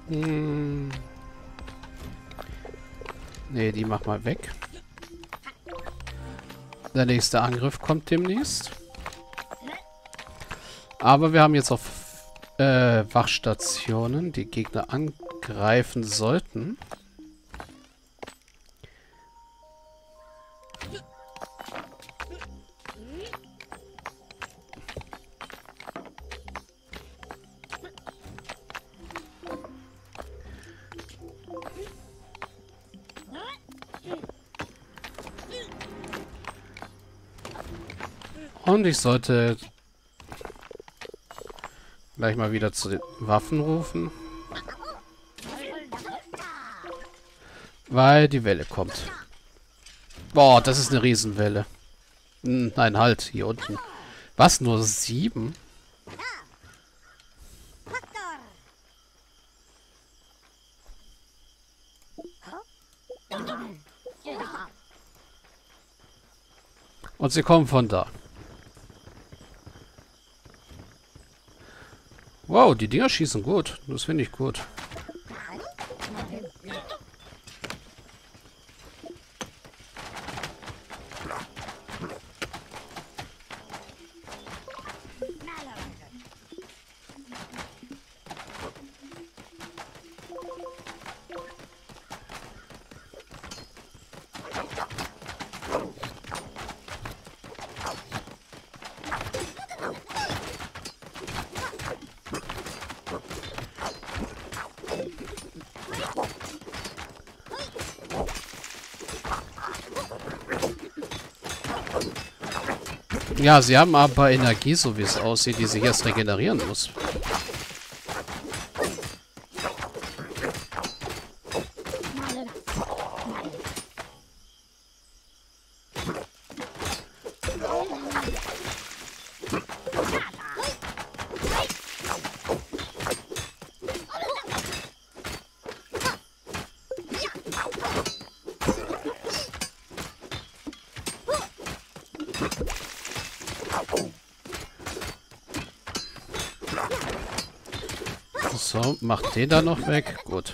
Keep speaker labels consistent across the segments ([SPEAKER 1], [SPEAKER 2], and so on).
[SPEAKER 1] Hm. Ne, die mach mal weg. Der nächste Angriff kommt demnächst. Aber wir haben jetzt auf Wachstationen, die Gegner angreifen sollten. Und ich sollte gleich mal wieder zu den Waffen rufen. Weil die Welle kommt. Boah, das ist eine Riesenwelle. Nein, halt, hier unten. Was, nur 7? Und sie kommen von da. Wow, die Dinger schießen gut. Das finde ich gut. Ja, sie haben aber Energie, so wie es aussieht, die sich erst regenerieren muss. So, macht den da noch weg. Gut.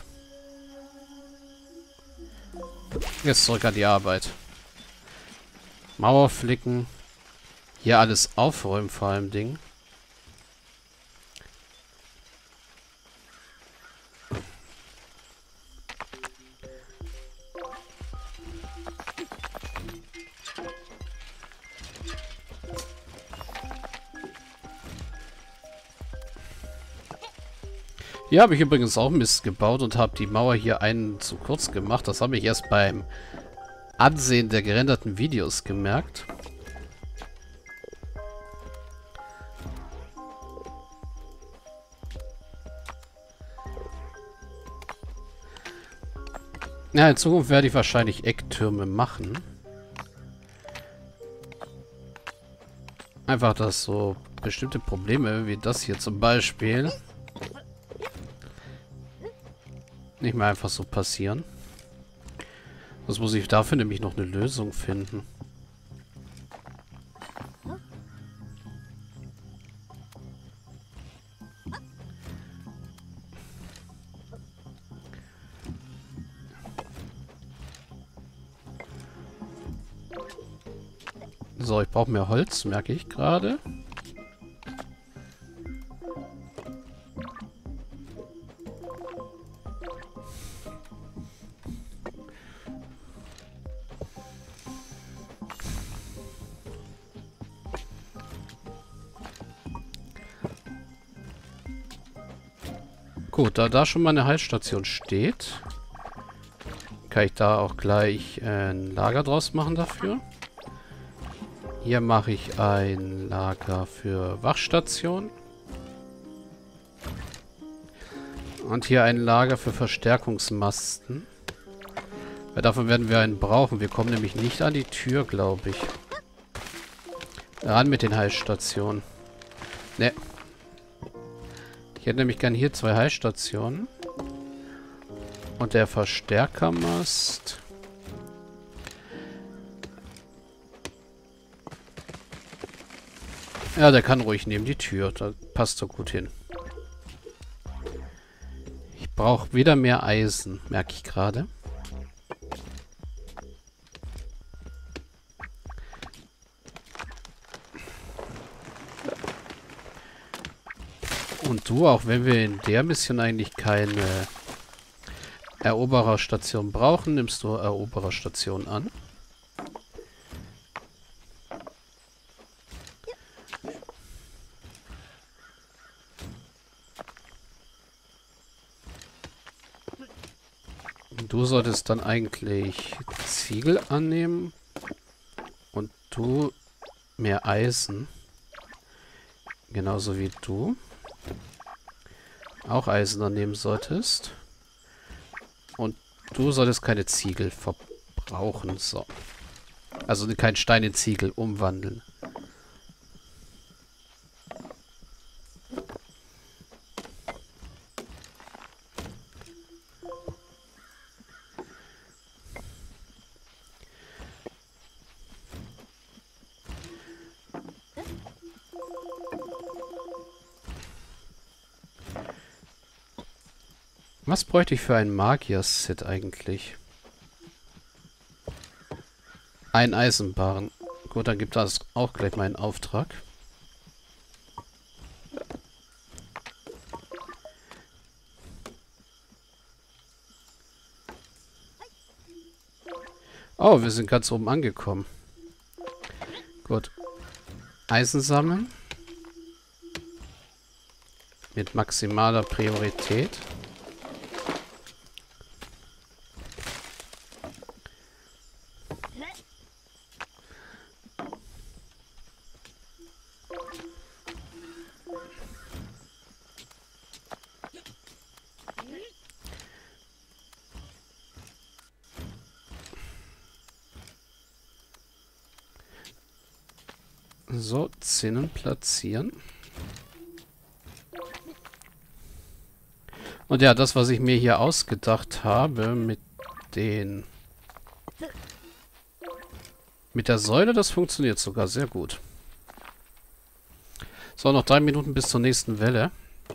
[SPEAKER 1] Jetzt zurück an die Arbeit. Mauer flicken. Hier alles aufräumen vor allem Ding. Hier habe ich übrigens auch Mist gebaut und habe die Mauer hier einen zu kurz gemacht. Das habe ich erst beim Ansehen der gerenderten Videos gemerkt. Ja, in Zukunft werde ich wahrscheinlich Ecktürme machen. Einfach, dass so bestimmte Probleme, wie das hier zum Beispiel, nicht mehr einfach so passieren. Das muss ich dafür nämlich noch eine Lösung finden. So, ich brauche mehr Holz, merke ich gerade. Gut, da schon mal eine Heilstation steht, kann ich da auch gleich ein Lager draus machen dafür. Hier mache ich ein Lager für Wachstation. Und hier ein Lager für Verstärkungsmasten. Weil davon werden wir einen brauchen. Wir kommen nämlich nicht an die Tür, glaube ich. Ran mit den Heilstationen. Ne. Ich hätte nämlich gern hier 2 Heilstationen. Und der Verstärkermast. Ja, der kann ruhig neben die Tür. Da passt so gut hin. Ich brauche wieder mehr Eisen, merke ich gerade. Und du, auch wenn wir in der Mission eigentlich keine Erobererstation brauchen, nimmst du Erobererstation an. Und du solltest dann eigentlich Ziegel annehmen und du mehr Eisen. Genauso wie du auch Eisen annehmen solltest. Und du solltest keine Ziegel verbrauchen. So. Also kein Stein in Ziegel umwandeln. Was bräuchte ich für ein Magier-Set eigentlich? Ein Eisenbarren. Gut, dann gibt das auch gleich meinen Auftrag. Oh, wir sind ganz oben angekommen. Gut. Eisen sammeln. Mit maximaler Priorität. So, Zinnen platzieren. Und ja, das, was ich mir hier ausgedacht habe mit den... mit der Säule, das funktioniert sogar sehr gut. So, noch 3 Minuten bis zur nächsten Welle.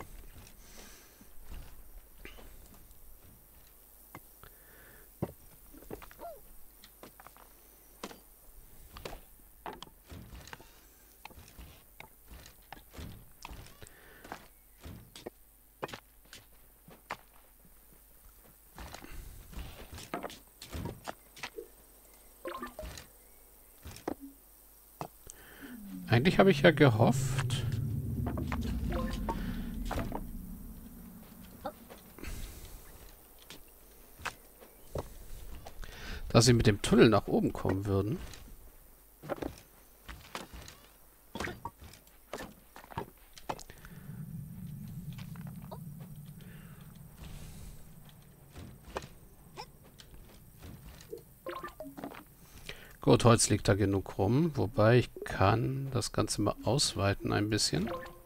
[SPEAKER 1] Eigentlich habe ich ja gehofft, dass sie mit dem Tunnel nach oben kommen würden. Gut, Holz liegt da genug rum, wobei ich kann das Ganze mal ausweiten ein bisschen.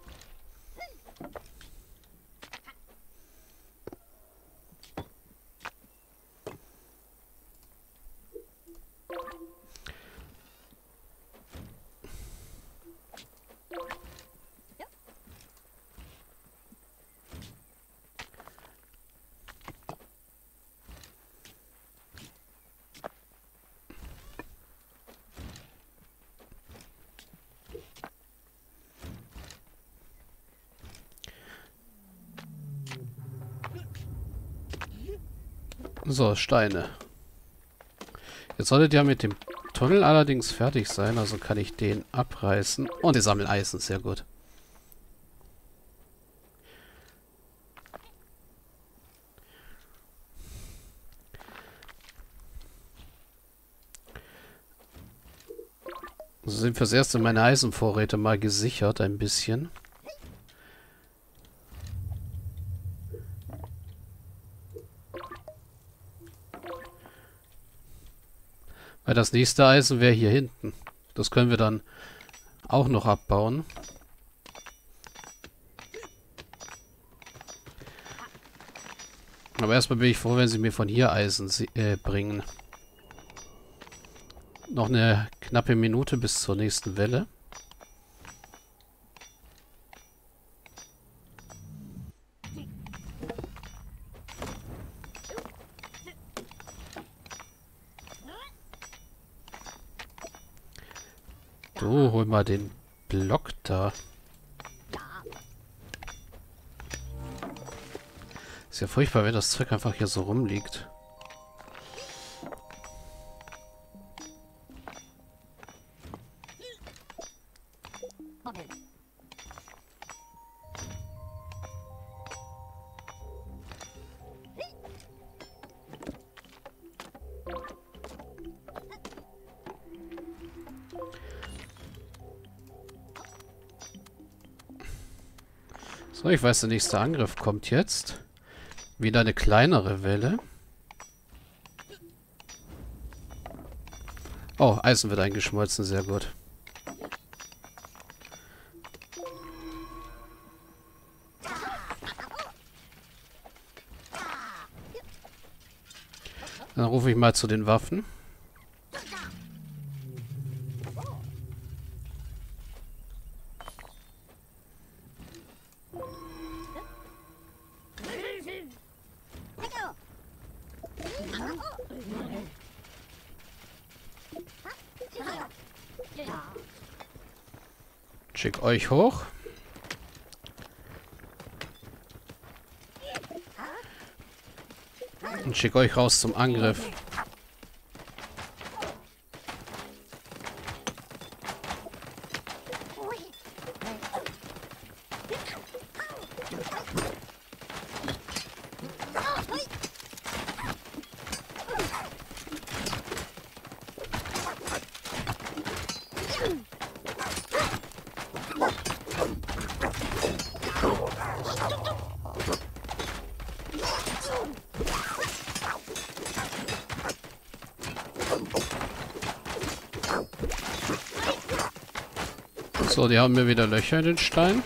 [SPEAKER 1] So, Steine. Jetzt solltet ihr mit dem Tunnel allerdings fertig sein, also kann ich den abreißen. Und ich sammle Eisen, sehr gut. So sind fürs Erste meine Eisenvorräte mal gesichert, ein bisschen. Weil das nächste Eisen wäre hier hinten. Das können wir dann auch noch abbauen. Aber erstmal bin ich froh, wenn sie mir von hier Eisen bringen. Noch eine knappe Minute bis zur nächsten Welle. So, hol mal den Block da. Ist ja furchtbar, wenn das Zeug einfach hier so rumliegt. So, ich weiß, der nächste Angriff kommt jetzt. Wieder eine kleinere Welle. Oh, Eisen wird eingeschmolzen, sehr gut. Dann rufe ich mal zu den Waffen. Schick euch hoch. Und schick euch raus zum Angriff. So, die haben mir wieder Löcher in den Stein.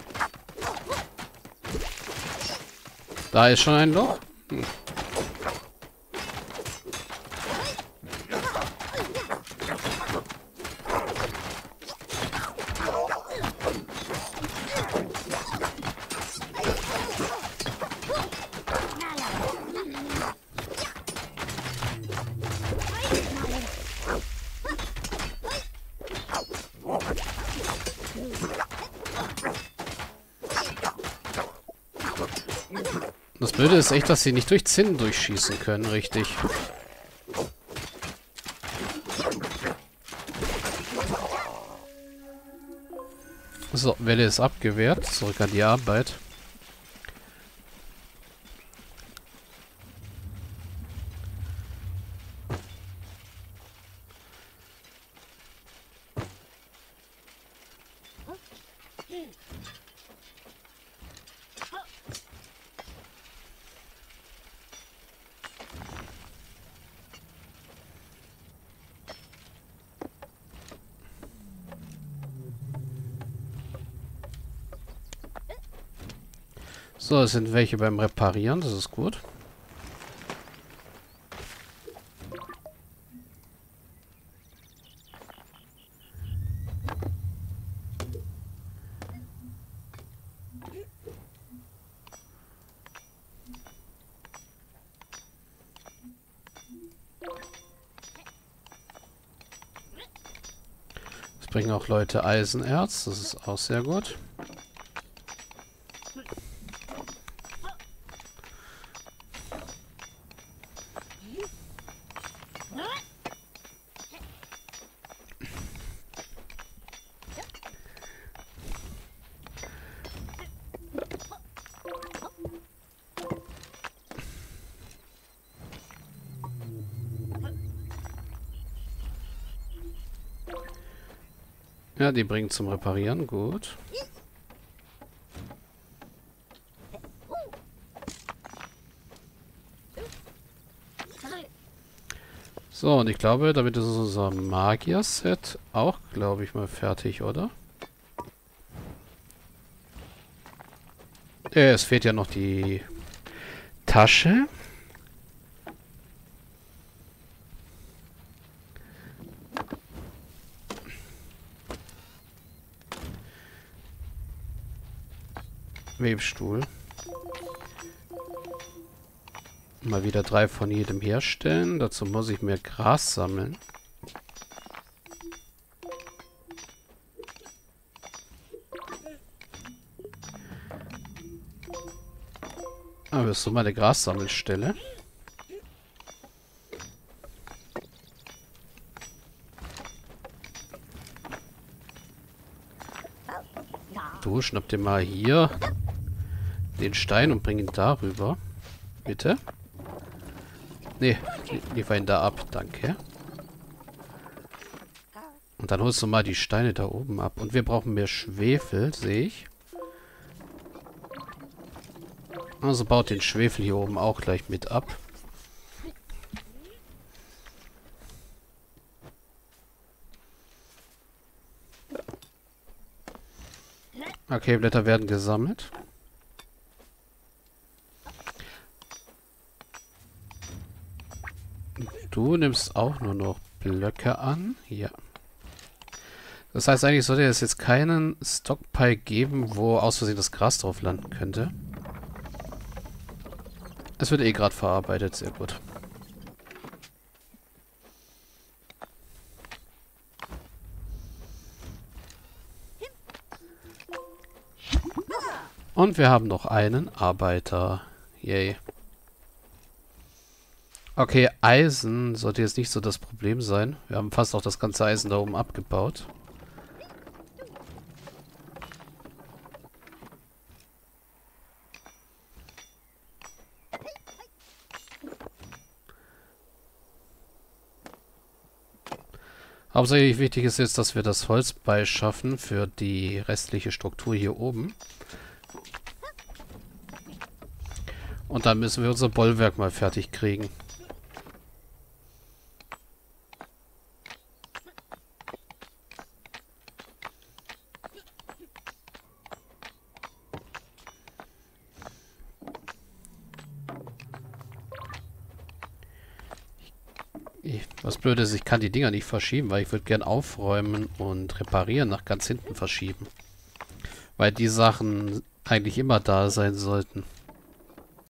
[SPEAKER 1] Da ist schon ein Loch. Das Blöde ist echt, dass sie nicht durch Zinnen durchschießen können, richtig. So, Welle ist abgewehrt. Zurück an die Arbeit. So, es sind welche beim Reparieren, das ist gut. Es bringen auch Leute Eisenerz, das ist auch sehr gut. Ja, die bringen zum Reparieren, gut. So, und ich glaube, damit ist unser Magier-Set auch, glaube ich, mal fertig, oder? Es fehlt ja noch die Tasche. Webstuhl. Mal wieder 3 von jedem herstellen. Dazu muss ich mehr Gras sammeln. Aber das ist so meine Grassammelstelle. Du, schnapp dir mal hier den Stein und bring ihn darüber. Bitte. Nee, liefer ihn da ab. Danke. Und dann holst du mal die Steine da oben ab. Und wir brauchen mehr Schwefel, sehe ich. Also baut den Schwefel hier oben auch gleich mit ab. Okay, Blätter werden gesammelt. Du nimmst auch nur noch Blöcke an. Ja. Das heißt, eigentlich sollte es jetzt keinen Stockpile geben, wo aus Versehen das Gras drauf landen könnte. Es wird eh gerade verarbeitet. Sehr gut. Und wir haben noch einen Arbeiter. Yay. Okay, Eisen sollte jetzt nicht so das Problem sein. Wir haben fast auch das ganze Eisen da oben abgebaut. Hauptsächlich wichtig ist jetzt, dass wir das Holz beischaffen für die restliche Struktur hier oben. Und dann müssen wir unser Bollwerk mal fertig kriegen. Was blöd ist, ich kann die Dinger nicht verschieben, weil ich würde gern aufräumen und reparieren nach ganz hinten verschieben. Weil die Sachen eigentlich immer da sein sollten.